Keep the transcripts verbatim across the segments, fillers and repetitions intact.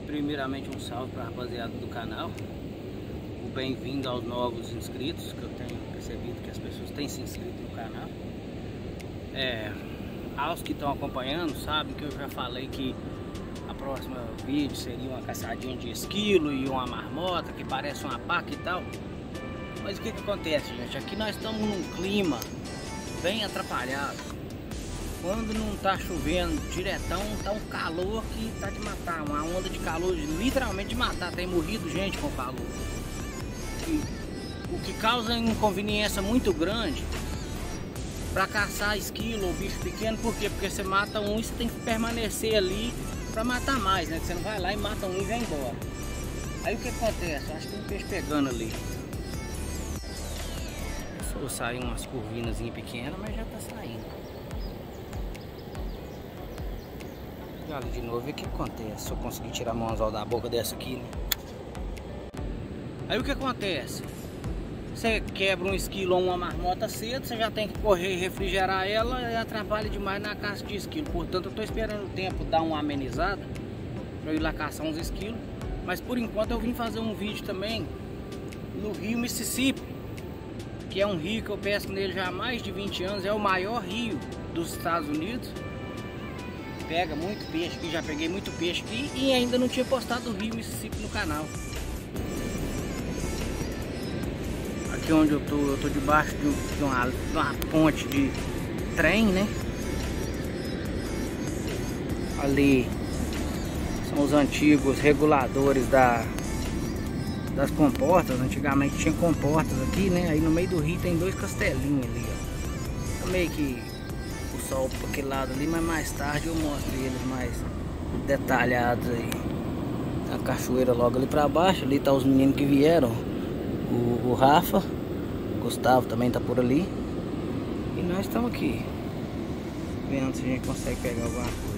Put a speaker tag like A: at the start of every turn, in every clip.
A: Primeiramente um salve para a rapaziada do canal. O bem-vindo aos novos inscritos, que eu tenho percebido que as pessoas têm se inscrito no canal. É, aos que estão acompanhando sabem que eu já falei que a próxima vídeo seria uma caçadinha de esquilo e uma marmota que parece uma paca e tal. Mas o que que acontece, gente? Aqui nós estamos num clima bem atrapalhado. Quando não tá chovendo diretão, tá um calor que tá de matar, uma onda de calor, literalmente de matar. Tem morrido gente com calor. E o que causa inconveniência muito grande para caçar esquilo ou bicho pequeno. Por quê? Porque você mata um e você tem que permanecer ali para matar mais, né? Que você não vai lá e mata um e vai embora. Aí o que acontece? Eu acho que tem um peixe pegando ali. Só saiu umas curvinas pequenas, mas já tá saindo. Olha de novo, e o que acontece se eu conseguir tirar o anzol da boca dessa aqui, né? Aí o que acontece? Você quebra um esquilo ou uma marmota cedo, você já tem que correr e refrigerar ela e atrapalha demais na caça de esquilo. Portanto, eu tô esperando o tempo dar uma amenizada para eu ir lá caçar uns esquilos. Mas por enquanto eu vim fazer um vídeo também no rio Mississippi, que é um rio que eu pesco nele já há mais de vinte anos, é o maior rio dos Estados Unidos. Pega muito peixe aqui, já peguei muito peixe aqui e ainda não tinha postado o rio Mississippi no canal. Aqui onde eu tô, eu tô debaixo de uma, de uma ponte de trem, né? Ali são os antigos reguladores da, das comportas. Antigamente tinha comportas aqui, né? Aí no meio do rio tem dois castelinhos ali, ó. Tá meio que sol para aquele lado ali, mas mais tarde eu mostro eles mais detalhados aí. A cachoeira logo ali para baixo, ali tá os meninos que vieram, o, o Rafa, o Gustavo também tá por ali, e nós estamos aqui vendo se a gente consegue pegar alguma coisa.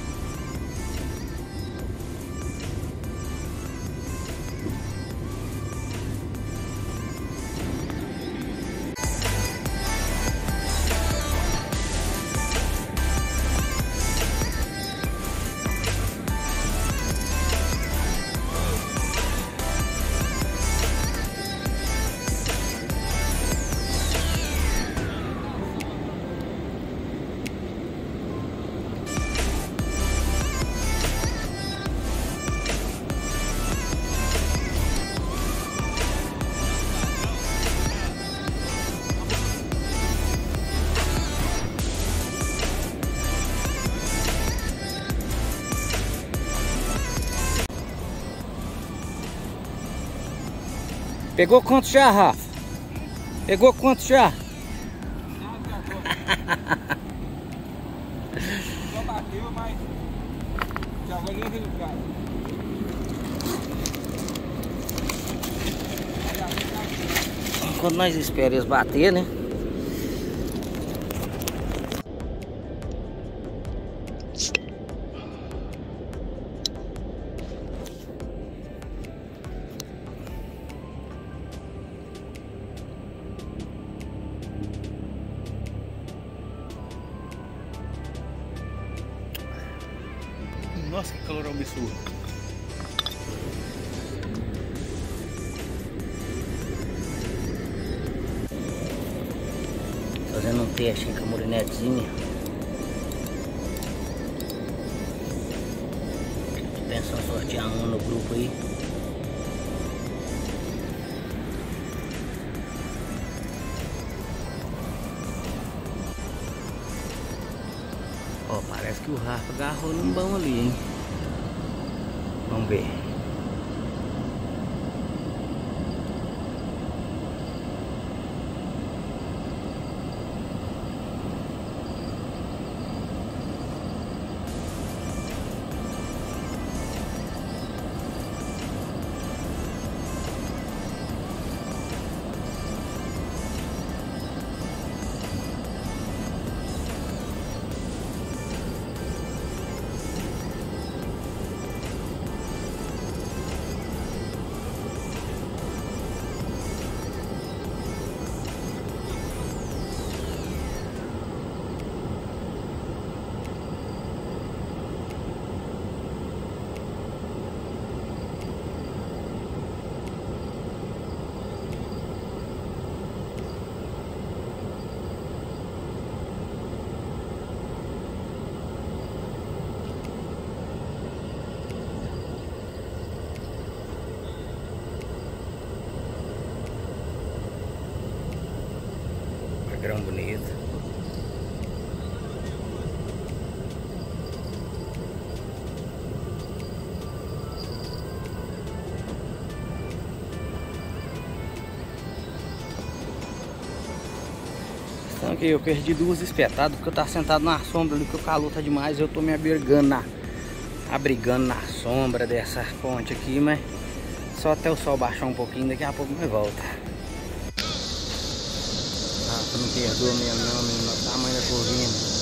A: Pegou quanto já, Rafa? Pegou quanto já?
B: Só bateu, mas já vou nem relugar.
A: Quando nós esperamos eles bater, né?
B: Nossa, que calor absurdo.
A: Fazendo um teste aqui com a murinetezinha. Tô pensando em sortear um no grupo aí. Ó, parece que o Rafa agarrou num bom ali, hein? Vamos ver. bonito. Então aqui eu perdi duas espetadas porque eu tava sentado na sombra ali, que o calor tá demais. Eu tô me abrigando na, abrigando na sombra dessa ponte aqui, mas só até o sol baixar um pouquinho, daqui a pouco nós volta. Ah, você não perdoa mesmo não, menino, o tamanho da corvina.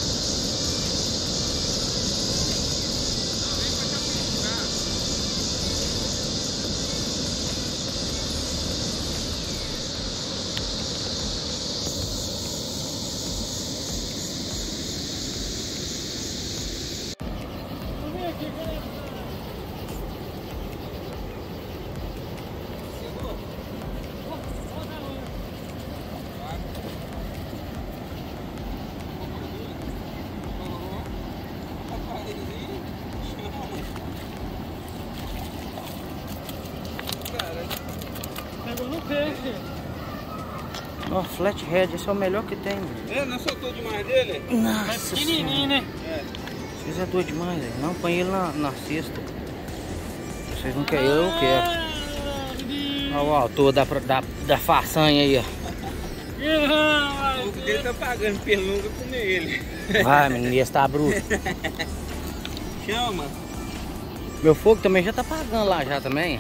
C: Pegou no peixe.
A: Ó, flathead, esse é o melhor que tem.
B: É, não soltou demais dele?
A: Nossa,
C: É pequenininho, né?
B: É.
A: Vocês é doido demais, velho. Não, põe ele na, na cesta. Vocês não querem, eu quero. Olha o autor da, da, da façanha aí, ó.
B: O que ele tá pagando pelo nunca comer ele.
A: Vai, menino, esse tá bruto.
B: Chama.
A: Meu fogo também já tá pagando lá já também.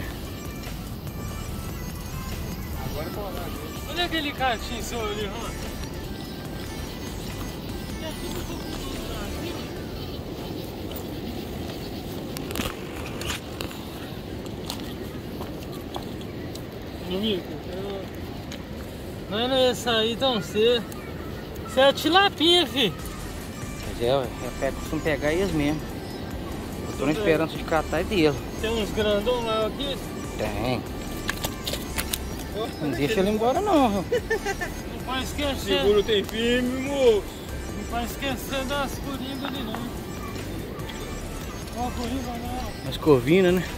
B: Agora eu vou olhar dele.
C: Olha aquele catinho seu ali, ó. Amigo, eu... não era essa aí tão cedo. Isso é a tilapia, fi.
A: Mas é, eu pego, costumo pegar eles mesmo. Eu tô na esperança de catar e dele.
C: Tem uns grandão lá aqui.
A: Tem. Não deixa ele embora não.
C: Não pode esquecer.
B: Seguro tem firme, moço.
C: Não pode esquecer das coringas ali não. Ó, a coringa não.
A: As corvinas, né?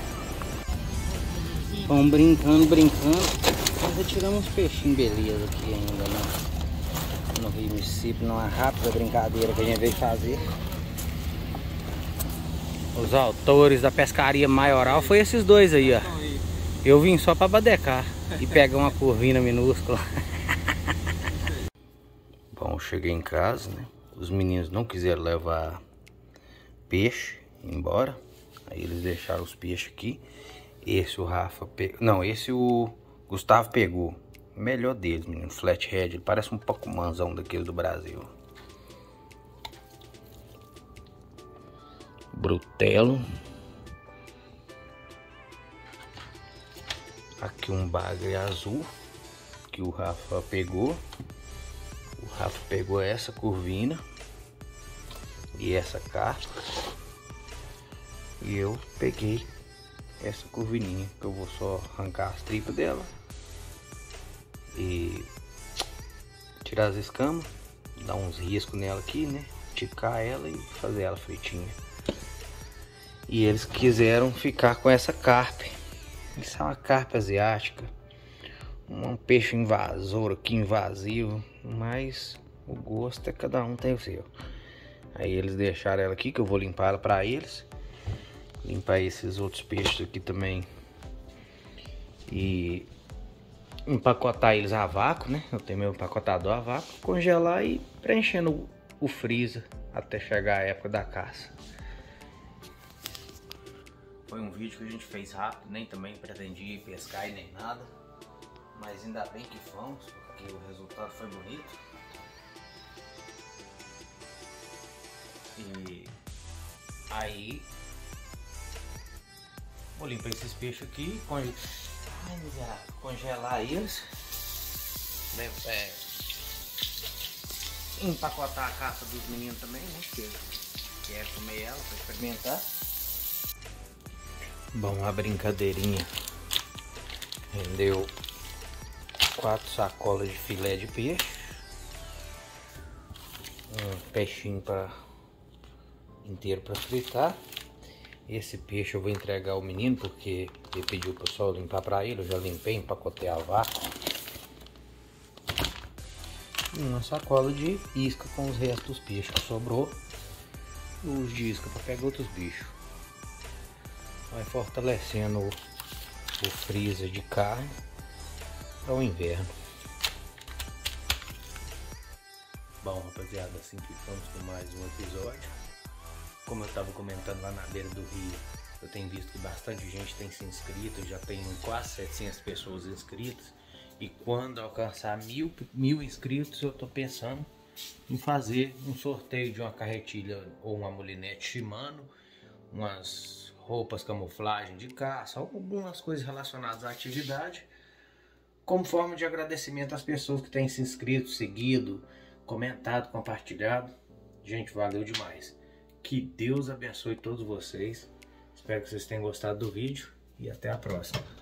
A: Vão brincando, brincando. Nós retiramos uns peixinhos beleza aqui ainda, né? No Rio Mississippi, numa rápida brincadeira que a gente veio fazer. Os autores da pescaria maioral foi esses dois aí, ó. Eu vim só pra badecar e pegar uma corvina minúscula. Bom, cheguei em casa, né? Os meninos não quiseram levar peixe embora. Aí eles deixaram os peixes aqui. Esse o Rafa pegou. Não, esse o Gustavo pegou. O melhor deles, menino. Flathead. Ele parece um pacumanzão daquele do Brasil. Brutelo. Aqui um bagre azul que o Rafa pegou. O Rafa pegou essa curvina e essa carpa. E eu peguei essa curvininha, que eu vou só arrancar as tripas dela e tirar as escamas, dar uns riscos nela aqui, né? Ticar ela e fazer ela fritinha. E eles quiseram ficar com essa carpa. Isso é uma carpa asiática, um peixe invasor aqui, invasivo, mas o gosto é cada um tem o seu. Aí eles deixaram ela aqui, que eu vou limpar ela para eles. Limpar esses outros peixes aqui também e empacotar eles a vácuo, né? Eu tenho meu empacotador a vácuo, congelar e preenchendo o, o freezer até chegar a época da caça. Foi um vídeo que a gente fez rápido, nem também pretendia ir pescar e nem nada, mas ainda bem que fomos, porque o resultado foi bonito. E aí vou limpar esses peixes aqui, conge... Ai, miserável. Congelar eles, é... empacotar a caça dos meninos também, né? Que quer comer ela para experimentar. Bom, a brincadeirinha rendeu quatro sacolas de filé de peixe, um peixinho para inteiro para fritar. Esse peixe eu vou entregar ao menino porque ele pediu para o pessoal limpar para ele. Eu já limpei, empacotei a vácuo. uma sacola de isca com os restos dos peixes que sobrou. Os de isca para pegar outros bichos. Vai fortalecendo o, o freezer de carne para o inverno. Bom, rapaziada, assim que ficamos com mais um episódio. Como eu estava comentando lá na beira do rio, eu tenho visto que bastante gente tem se inscrito, já tem quase setecentas pessoas inscritas. E quando alcançar mil, mil inscritos, eu estou pensando em fazer um sorteio de uma carretilha ou uma molinete Shimano, umas roupas camuflagem de caça, algumas coisas relacionadas à atividade, como forma de agradecimento às pessoas que têm se inscrito, seguido, comentado, compartilhado. Gente, valeu demais. Que Deus abençoe todos vocês. Espero que vocês tenham gostado do vídeo e até a próxima.